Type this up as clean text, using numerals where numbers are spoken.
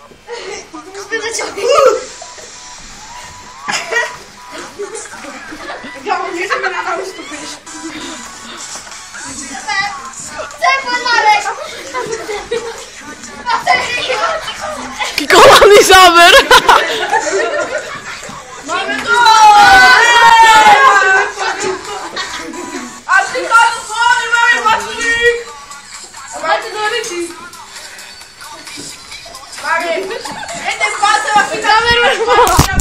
Gabo, nie żeby na ustąpić. Chcę Marek! Kolany zamer! Mamy to! A ty tam sorry, mamy Maciek! Zobaczcie do ryci! Mamy! Jeden pasem, a ty